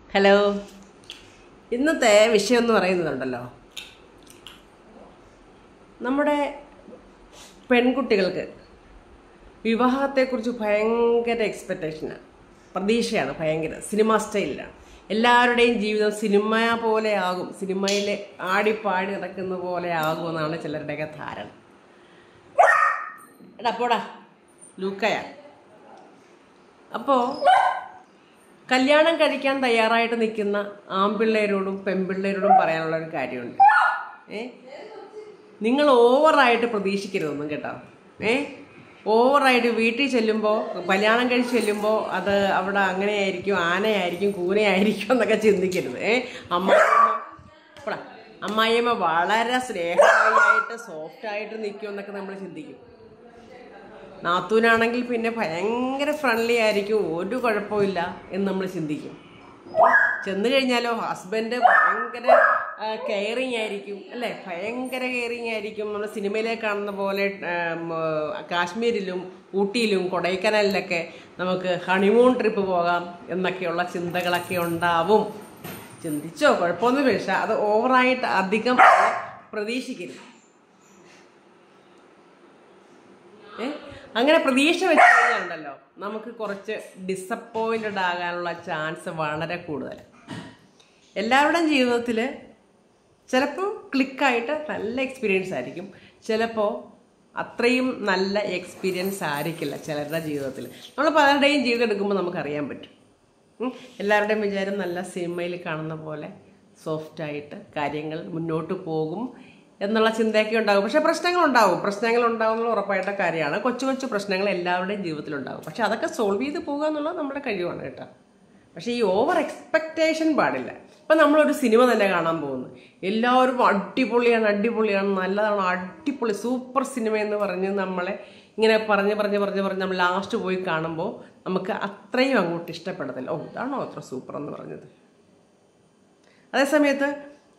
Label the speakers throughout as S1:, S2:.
S1: Hello. ഇന്നത്തെ വിഷയം എന്ന് പറയുന്നതുണ്ടല്ലോ, നമ്മുടെ പെൺകുട്ടികൾക്ക് വിവാഹത്തെക്കുറിച്ച് ഭയങ്കര എക്സ്പെക്റ്റേഷനാണ്, പ്രതീക്ഷയാണ്, ഭയങ്കര സിനിമ സ്റ്റൈലിലാണ്. എല്ലാവരുടെയും ജീവിതം സിനിമ പോലെ ആകും, സിനിമയിൽ ആടിപ്പാടി നടക്കുന്ന പോലെ ആകുമെന്നാണ് ചിലരുടെയൊക്കെ ധാരണ. എടാ പോടാ ലൂക്കയാ. അപ്പോൾ കല്യാണം കഴിക്കാൻ തയ്യാറായിട്ട് നിൽക്കുന്ന ആൺപിള്ളേരോടും പെൺപിള്ളേരോടും പറയാനുള്ളൊരു കാര്യമുണ്ട്. നിങ്ങൾ ഓവറായിട്ട് പ്രതീക്ഷിക്കരുതൊന്നും കേട്ടോ. ഓവറായിട്ട് വീട്ടിൽ ചെല്ലുമ്പോൾ, കല്യാണം കഴിച്ച് ചെല്ലുമ്പോൾ അത് അവിടെ അങ്ങനെയായിരിക്കും, ആനയായിരിക്കും, കൂനയായിരിക്കും എന്നൊക്കെ ചിന്തിക്കരുത്. അമ്മായിയമ്മ വളരെ സ്നേഹമായിട്ട് സോഫ്റ്റായിട്ട് നിൽക്കുമെന്നൊക്കെ നമ്മൾ ചിന്തിക്കും. നാത്തൂനാണെങ്കിൽ പിന്നെ ഭയങ്കര ഫ്രണ്ട്ലി ആയിരിക്കും, ഒരു കുഴപ്പമില്ല എന്ന് നമ്മൾ ചിന്തിക്കും. ചെന്ന് കഴിഞ്ഞാലോ ഹസ്ബൻഡ് ഭയങ്കര കെയറിങ് ആയിരിക്കും, അല്ലേ? ഭയങ്കര കെയറിങ് ആയിരിക്കും. നമ്മൾ സിനിമയിലെ കാണുന്ന പോലെ കാശ്മീരിലും ഊട്ടിയിലും കൊടൈക്കനാലിലൊക്കെ നമുക്ക് ഹണിമൂൺ ട്രിപ്പ് പോകാം എന്നൊക്കെയുള്ള ചിന്തകളൊക്കെ ഉണ്ടാവും. ചിന്തിച്ചോ, കുഴപ്പമൊന്നുമില്ല. പക്ഷെ അത് ഓവറായിട്ട് അധികം പ്രതീക്ഷിക്കരുത്. അങ്ങനെ പ്രതീക്ഷ വെച്ച് കഴിഞ്ഞാലുണ്ടല്ലോ നമുക്ക് കുറച്ച് ഡിസപ്പോയിൻറ്റഡ് ആകാനുള്ള ചാൻസ് വളരെ കൂടുതൽ. എല്ലാവരുടെയും ജീവിതത്തിൽ ചിലപ്പോൾ ക്ലിക്കായിട്ട് നല്ല എക്സ്പീരിയൻസ് ആയിരിക്കും, ചിലപ്പോൾ അത്രയും നല്ല എക്സ്പീരിയൻസ് ആയിരിക്കില്ല ചിലരുടെ ജീവിതത്തിൽ. നമ്മൾ പലരുടെയും ജീവിതം എടുക്കുമ്പോൾ നമുക്കറിയാൻ പറ്റും. എല്ലാവരുടെയും വിചാരം നല്ല സിനിമയിൽ കാണുന്ന പോലെ സോഫ്റ്റായിട്ട് കാര്യങ്ങൾ മുന്നോട്ട് പോകും എന്നുള്ള ചിന്തയൊക്കെ ഉണ്ടാകും. പക്ഷേ പ്രശ്നങ്ങളുണ്ടാവും എന്നുള്ള ഉറപ്പായിട്ട കാര്യമാണ്. കൊച്ചു കൊച്ചു പ്രശ്നങ്ങൾ എല്ലാവരുടെയും ജീവിതത്തിലുണ്ടാകും. പക്ഷെ അതൊക്കെ സോൾവ് ചെയ്ത് പോകുക എന്നുള്ളത് നമ്മുടെ കഴിവാണ് കേട്ടോ. പക്ഷേ ഈ ഓവർ എക്സ്പെക്റ്റേഷൻ പാടില്ല. ഇപ്പം നമ്മളൊരു സിനിമ തന്നെ കാണാൻ പോകുന്നു, എല്ലാവരും അടിപൊളിയാണ്, നല്ലതാണ്, അടിപൊളി സൂപ്പർ സിനിമ എന്ന് പറഞ്ഞ് നമ്മളെ ഇങ്ങനെ പറഞ്ഞ് നമ്മൾ ലാസ്റ്റ് പോയി കാണുമ്പോൾ നമുക്ക് അത്രയും അങ്ങോട്ട് ഇഷ്ടപ്പെടത്തില്ല. ഇതാണോ അത്ര സൂപ്പർ എന്ന് പറഞ്ഞത്? അതേസമയത്ത്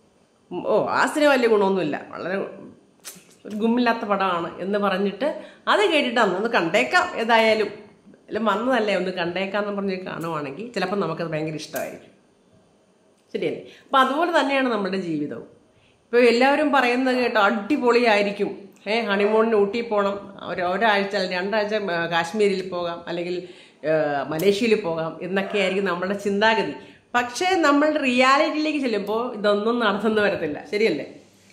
S1: ആ സിനിമ വലിയ ഗുണമൊന്നുമില്ല, വളരെ ഒരു ഗുമ്മില്ലാത്ത പടമാണ് എന്ന് പറഞ്ഞിട്ട് അത് കേട്ടിട്ട് ഒന്ന് കണ്ടേക്കാം, ഏതായാലും എല്ലാം വന്നതല്ലേ ഒന്ന് കണ്ടേക്കാമെന്ന് പറഞ്ഞ് കാണുവാണെങ്കിൽ ചിലപ്പോൾ നമുക്കത് ഭയങ്കര ഇഷ്ടമായിരിക്കും. ശരിയല്ലേ? അപ്പം അതുപോലെ തന്നെയാണ് നമ്മുടെ ജീവിതവും. ഇപ്പോൾ എല്ലാവരും പറയുന്നത് കേട്ടോ അടിപൊളിയായിരിക്കും, ഹണിമൂണിന് ഊട്ടി പോകണം, ഒരാഴ്ച അല്ലെങ്കിൽ 2 ആഴ്ച കാശ്മീരിൽ പോകാം, അല്ലെങ്കിൽ മലേഷ്യയിൽ പോകാം എന്നൊക്കെയായിരിക്കും നമ്മുടെ ചിന്താഗതി. പക്ഷേ നമ്മളുടെ റിയാലിറ്റിയിലേക്ക് ചെല്ലുമ്പോൾ ഇതൊന്നും നടന്നു വരത്തില്ല. ശരിയല്ലേ?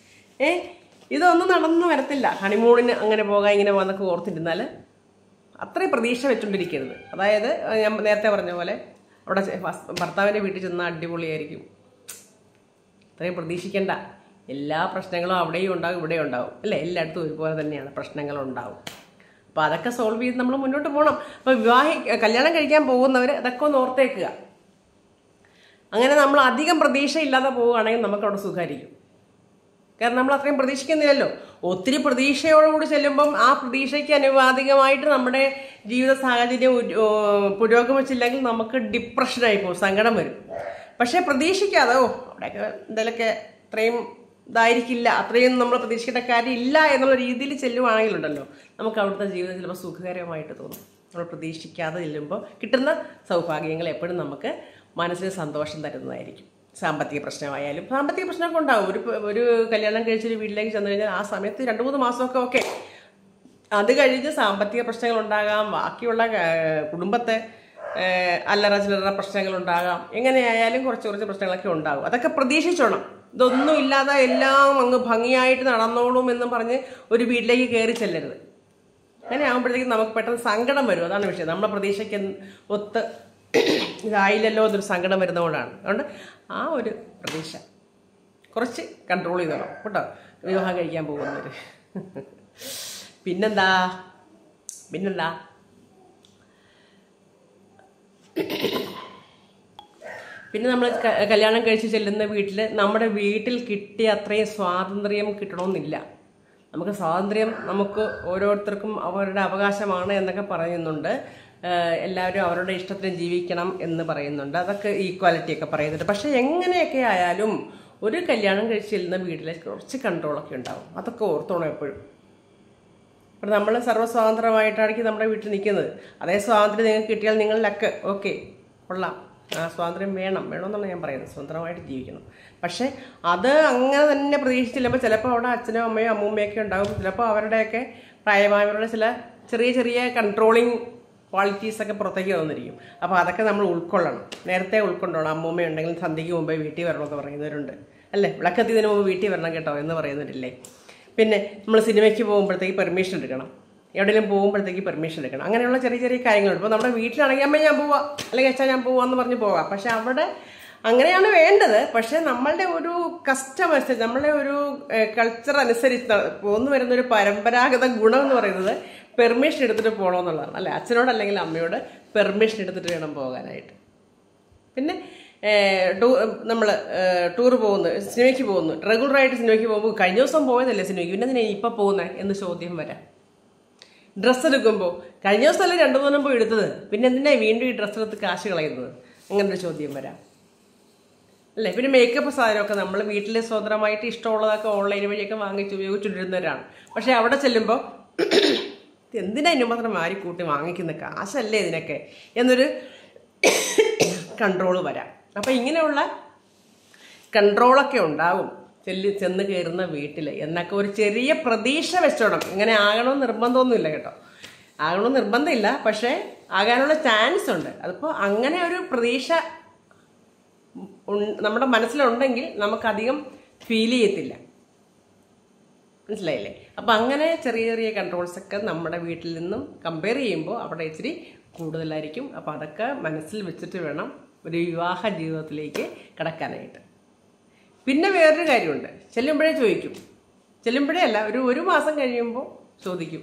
S1: ഇതൊന്നും നടന്നു വരത്തില്ല. ഹണിമൂണിന് അങ്ങനെ പോകാം ഇങ്ങനെ വന്നൊക്കെ ഓർത്തിരുന്നാൽ അത്രയും പ്രതീക്ഷ വെച്ചുകൊണ്ടിരിക്കരുത്. അതായത് ഞാൻ നേരത്തെ പറഞ്ഞ പോലെ അവിടെ ഭർത്താവിൻ്റെ വീട്ടിൽ ചെന്നാൽ അടിപൊളിയായിരിക്കും, അത്രയും പ്രതീക്ഷിക്കേണ്ട. എല്ലാ പ്രശ്നങ്ങളും അവിടെയും ഉണ്ടാകും, ഇവിടെയും ഉണ്ടാകും, അല്ലേ? എല്ലായിടത്തും ഒരുപോലെ തന്നെയാണ്, പ്രശ്നങ്ങളുണ്ടാവും. അപ്പോൾ അതൊക്കെ സോൾവ് ചെയ്ത് നമ്മൾ മുന്നോട്ട് പോകണം. അപ്പോൾ കല്യാണം കഴിക്കാൻ പോകുന്നവർ അതൊക്കെ ഒന്ന് ഓർത്തേക്കുക. അങ്ങനെ നമ്മൾ അധികം പ്രതീക്ഷയില്ലാതെ പോവുകയാണെങ്കിൽ നമുക്കവിടെ സുഖമായിരിക്കും. കാരണം നമ്മൾ അത്രയും പ്രതീക്ഷിക്കുന്നില്ലല്ലോ. ഒത്തിരി പ്രതീക്ഷയോടുകൂടി ചെല്ലുമ്പം ആ പ്രതീക്ഷയ്ക്ക് അനുപാതികമായിട്ട് നമ്മുടെ ജീവിത സാഹചര്യം പുരോഗമിച്ചില്ലെങ്കിൽ നമുക്ക് ഡിപ്രഷനായി പോകും, സങ്കടം വരും. പക്ഷേ പ്രതീക്ഷിക്കാതെ അവിടെയൊക്കെ എന്തെങ്കിലുമൊക്കെ അത്രയും ഇതായിരിക്കില്ല, അത്രയും നമ്മൾ പ്രതീക്ഷിക്കേണ്ട കാര്യമില്ല എന്നുള്ള രീതിയിൽ ചെല്ലുവാണെങ്കിലുണ്ടല്ലോ നമുക്ക് അവിടുത്തെ ജീവിതം ചിലപ്പോൾ സുഖകരമായിട്ട് തോന്നും. നമ്മൾ പ്രതീക്ഷിക്കാതെ ചെല്ലുമ്പോൾ കിട്ടുന്ന സൗഭാഗ്യങ്ങൾ എപ്പോഴും നമുക്ക് മനസ്സിന് സന്തോഷം തരുന്നതായിരിക്കും. സാമ്പത്തിക പ്രശ്നമായാലും, സാമ്പത്തിക പ്രശ്നമൊക്കെ ഉണ്ടാകും. ഒരു കല്യാണം കഴിച്ചൊരു വീട്ടിലേക്ക് ചെന്ന് കഴിഞ്ഞാൽ ആ സമയത്ത് 2-3 മാസമൊക്കെ ഓക്കെ. അത് കഴിഞ്ഞ് സാമ്പത്തിക പ്രശ്നങ്ങൾ ഉണ്ടാകാം, ബാക്കിയുള്ള കുടുംബത്തെ അല്ലറ ചില്ലറ പ്രശ്നങ്ങളുണ്ടാകാം. എങ്ങനെയായാലും കുറച്ച് പ്രശ്നങ്ങളൊക്കെ ഉണ്ടാകും. അതൊക്കെ പ്രതീക്ഷിച്ചോണം. ഇതൊന്നും ഇല്ലാതെ എല്ലാം അങ്ങ് ഭംഗിയായിട്ട് നടന്നോളും എന്നും പറഞ്ഞ് ഒരു വീട്ടിലേക്ക് കയറി ചെല്ലരുത്. അങ്ങനെ ആകുമ്പോഴത്തേക്കും നമുക്ക് പെട്ടെന്ന് സങ്കടം വരും. അതാണ് വിഷയം. നമ്മളെ പ്രതീക്ഷയ്ക്ക് ഒത്ത് ഇതായില്ലല്ലോ എന്നൊരു സങ്കടം വരുന്നതുകൊണ്ടാണ്. അതുകൊണ്ട് ആ ഒരു പ്രതീക്ഷ കുറച്ച് കൺട്രോൾ ചെയ്തോളാം കേട്ടോ വിവാഹം കഴിക്കാൻ പോകുന്നവർ. പിന്നെന്താ പിന്നെ നമ്മൾ കല്യാണം കഴിച്ച് ചെല്ലുന്ന നമ്മുടെ വീട്ടിൽ കിട്ടിയ അത്രയും സ്വാതന്ത്ര്യം കിട്ടണമെന്നില്ല. നമുക്ക് സ്വാതന്ത്ര്യം നമുക്ക് ഓരോരുത്തർക്കും അവരുടെ അവകാശമാണ് എന്നൊക്കെ പറയുന്നുണ്ട്. എല്ലാവരും അവരുടെ ഇഷ്ടത്തിന് ജീവിക്കണം എന്ന് പറയുന്നുണ്ട്. അതൊക്കെ ഈക്വാലിറ്റിയൊക്കെ പറയുന്നുണ്ട്. പക്ഷേ എങ്ങനെയൊക്കെ ആയാലും ഒരു കല്യാണം കഴിച്ച് ചെല്ലുന്ന വീട്ടിൽ കുറച്ച് കൺട്രോളൊക്കെ ഉണ്ടാവും. അതൊക്കെ ഓർത്തോണം എപ്പോഴും. അപ്പം നമ്മൾ സർവ്വസ്വാതന്ത്ര്യമായിട്ടായിരിക്കും നമ്മുടെ വീട്ടിൽ നിൽക്കുന്നത്. അതേ സ്വാതന്ത്ര്യം നിങ്ങൾക്ക് കിട്ടിയാൽ നിങ്ങൾ ലക്ക്, ഓക്കെ, കൊള്ളാം. ആ സ്വാതന്ത്ര്യം വേണമെന്നാണ് ഞാൻ പറയുന്നത്. സ്വതന്ത്രമായിട്ട് ജീവിക്കണം. പക്ഷേ അത് അങ്ങനെ തന്നെ പ്രതീക്ഷിച്ചില്ലപ്പോൾ ചിലപ്പോൾ അവിടെ അച്ഛനും അമ്മയും അമ്മൂമ്മയൊക്കെ ഉണ്ടാകും. ചിലപ്പോൾ അവരുടെയൊക്കെ പ്രായമായവരുടെ ചില ചെറിയ ചെറിയ കൺട്രോളിങ് ക്വാളിറ്റീസൊക്കെ പുറത്തേക്ക് വന്നിരിക്കും. അപ്പോൾ അതൊക്കെ നമ്മൾ ഉൾക്കൊള്ളണം, നേരത്തെ ഉൾക്കൊണ്ടോളാം. അമ്മൂമ്മയുണ്ടെങ്കിൽ സന്ധ്യയ്ക്ക് മുമ്പേ വീട്ടിൽ വരണമെന്ന് പറയുന്നവരുണ്ട് അല്ലേ, വിളക്കെത്തിയതിന് മുമ്പ് വീട്ടിൽ വരണം കേട്ടോ എന്ന് പറയുന്നവരില്ലേ. പിന്നെ നമ്മൾ സിനിമയ്ക്ക് പോകുമ്പോഴത്തേക്ക് പെർമിഷൻ എടുക്കണം, എവിടെയെങ്കിലും പോകുമ്പോഴത്തേക്ക് പെർമിഷൻ എടുക്കണം. അങ്ങനെയുള്ള ചെറിയ ചെറിയ കാര്യങ്ങളുണ്ട്. ഇപ്പോൾ നമ്മുടെ വീട്ടിലാണെങ്കിൽ അമ്മ ഞാൻ പോവാം അല്ലെങ്കിൽ അച്ഛാ ഞാൻ പോവാമെന്ന് പറഞ്ഞ് പോവാം. പക്ഷെ അവിടെ അങ്ങനെയാണ് വേണ്ടത്. പക്ഷെ നമ്മളുടെ ഒരു കസ്റ്റം അനുസരിച്ച്, നമ്മളുടെ ഒരു കൾച്ചർ അനുസരിച്ച് പോന്നു വരുന്നൊരു പരമ്പരാഗത ഗുണം എന്ന് പറയുന്നത് പെർമിഷൻ എടുത്തിട്ട് പോകണമെന്നുള്ളതാണ് അല്ലേ. അച്ഛനോട് അല്ലെങ്കിൽ അമ്മയോട് പെർമിഷൻ എടുത്തിട്ട് വേണം പോകാനായിട്ട്. പിന്നെ നമ്മൾ ടൂർ പോകുന്നു, സിനിമയ്ക്ക് പോകുന്നു, റെഗുലറായിട്ട് സിനിമയ്ക്ക് പോകുമ്പോൾ കഴിഞ്ഞ ദിവസം പോയതല്ലേ സിനിമയ്ക്ക്, പിന്നെ എന്തിനാ ഇപ്പം പോകുന്നത് എന്ന് ചോദ്യം വരാം. ഡ്രസ്സ് എടുക്കുമ്പോൾ കഴിഞ്ഞ ദിവസമല്ലേ 2-3 പോയി എടുത്തത്, പിന്നെ എന്തിനാ വീണ്ടും ഈ ഡ്രസ്സ് എടുത്ത് കാശ് കളയുന്നത്, അങ്ങനൊരു ചോദ്യം വരാം അല്ലേ. പിന്നെ മേക്കപ്പ് സാധനമൊക്കെ നമ്മൾ വീട്ടിൽ സ്വതന്ത്രമായിട്ട് ഇഷ്ടമുള്ളതൊക്കെ ഓൺലൈൻ വഴിയൊക്കെ വാങ്ങിച്ച് ഉപയോഗിച്ചുകൊണ്ടിരുന്നവരാണ്. പക്ഷേ അവിടെ ചെല്ലുമ്പോൾ എന്തിനാ ഇതിന് മാത്രം മാറിക്കൂട്ടി വാങ്ങിക്കുന്ന, കാശല്ലേ ഇതിനൊക്കെ എന്നൊരു കൺട്രോള് വരാം. അപ്പം ഇങ്ങനെയുള്ള കൺട്രോളൊക്കെ ഉണ്ടാകും ചെന്ന് കയറുന്ന വീട്ടിൽ എന്നൊക്കെ ഒരു ചെറിയ പ്രതീക്ഷ വെച്ചോണം. ഇങ്ങനെ ആകണമെന്ന് നിർബന്ധമൊന്നുമില്ല കേട്ടോ, ആകണമെന്ന് നിർബന്ധമില്ല, പക്ഷേ ആകാനുള്ള ചാൻസ് ഉണ്ട്. അതിപ്പോൾ അങ്ങനെ ഒരു പ്രതീക്ഷ നമ്മുടെ മനസ്സിലുണ്ടെങ്കിൽ നമുക്കധികം ഫീൽ ചെയ്യത്തില്ല, മനസ്സിലായില്ലേ. അപ്പം അങ്ങനെ ചെറിയ ചെറിയ കൺട്രോൾസൊക്കെ നമ്മുടെ വീട്ടിൽ നിന്നും കമ്പയർ ചെയ്യുമ്പോൾ അവിടെ ഇച്ചിരി കൂടുതലായിരിക്കും. അപ്പോൾ അതൊക്കെ മനസ്സിൽ വെച്ചിട്ട് വേണം ഒരു വിവാഹ ജീവിതത്തിലേക്ക് കടക്കാനായിട്ട്. പിന്നെ വേറൊരു കാര്യമുണ്ട്, ചെല്ലുമ്പോഴേ ചോദിക്കും, ചെല്ലുമ്പോഴേ അല്ല, ഒരു മാസം കഴിയുമ്പോൾ ചോദിക്കും,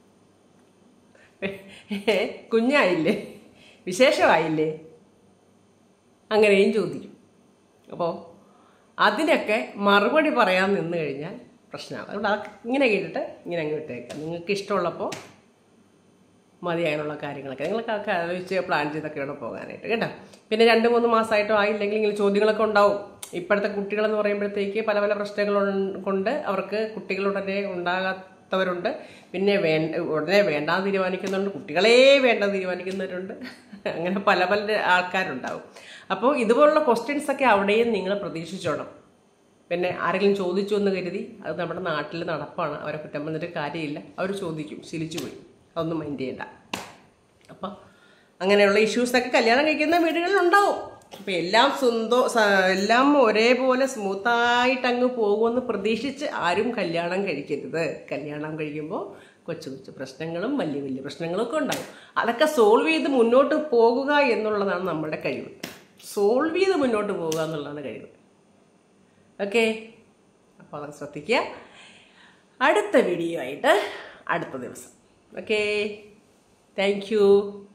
S1: കുഞ്ഞായില്ലേ, വിശേഷമായില്ലേ, അങ്ങനെയും ചോദിക്കും. അപ്പോൾ അതിനൊക്കെ മറുപടി പറയാൻ നിന്ന് കഴിഞ്ഞാൽ പ്രശ്നമാണ്. അതുകൊണ്ട് അതൊക്കെ ഇങ്ങനെ കേട്ടിട്ട് ഇങ്ങനെ അങ്ങ് വിട്ടേക്കാം. നിങ്ങൾക്ക് ഇഷ്ടമുള്ളപ്പോൾ മതി അതിനുള്ള കാര്യങ്ങളൊക്കെ നിങ്ങളൊക്കെ ആലോചിച്ച് പ്ലാൻ ചെയ്തൊക്കെ വേണം പോകാനായിട്ട് കേട്ടോ. പിന്നെ 2-3 മാസമായിട്ടോ ആയില്ലെങ്കിൽ ഇങ്ങനെ ചോദ്യങ്ങളൊക്കെ ഉണ്ടാവും. ഇപ്പോഴത്തെ കുട്ടികളെന്ന് പറയുമ്പോഴത്തേക്ക് പല പല പ്രശ്നങ്ങൾ കൊണ്ട് അവർക്ക് കുട്ടികൾ ഉടനെ ഉണ്ടാകാത്തവരുണ്ട്, പിന്നെ ഉടനെ വേണ്ടാന്ന് തീരുമാനിക്കുന്നുണ്ട്, കുട്ടികളെ വേണ്ട തീരുമാനിക്കുന്നവരുണ്ട്, അങ്ങനെ പല പല ആൾക്കാരുണ്ടാവും. അപ്പോൾ ഇതുപോലുള്ള ക്വസ്റ്റ്യൻസൊക്കെ അവിടെയും നിങ്ങൾ പ്രതീക്ഷിച്ചോണം. പിന്നെ ആരെങ്കിലും ചോദിച്ചു എന്ന് കരുതി അത് നമ്മുടെ നാട്ടിൽ നടപ്പാണ്, അവരെ കുറ്റം വന്നിട്ട് കാര്യമില്ല, അവർ ചോദിക്കും, ശീലിച്ചു പോയി, അതൊന്നും മൈൻഡ് ചെയ്യണ്ട. അപ്പം അങ്ങനെയുള്ള ഇഷ്യൂസൊക്കെ കല്യാണം കഴിക്കുന്ന വീടുകളിലുണ്ടാവും. അപ്പം എല്ലാം ഒരേപോലെ സ്മൂത്തായിട്ട് അങ്ങ് പോകുമെന്ന് പ്രതീക്ഷിച്ച് ആരും കല്യാണം കഴിക്കരുത്. കല്യാണം കഴിക്കുമ്പോൾ കൊച്ചു കൊച്ചു പ്രശ്നങ്ങളും വലിയ വലിയ പ്രശ്നങ്ങളൊക്കെ ഉണ്ടാകും. അതൊക്കെ സോൾവ് ചെയ്ത് മുന്നോട്ട് പോകുക എന്നുള്ളതാണ് നമ്മുടെ കഴിവ്. സോൾവ് ചെയ്ത് മുന്നോട്ട് പോകുക എന്നുള്ളതാണ് കഴിവ്. ഓക്കെ, അപ്പോൾ അതൊക്കെ ശ്രദ്ധിക്കുക. അടുത്ത വീഡിയോ ആയിട്ട് അടുത്ത ദിവസം. Okay, thank U.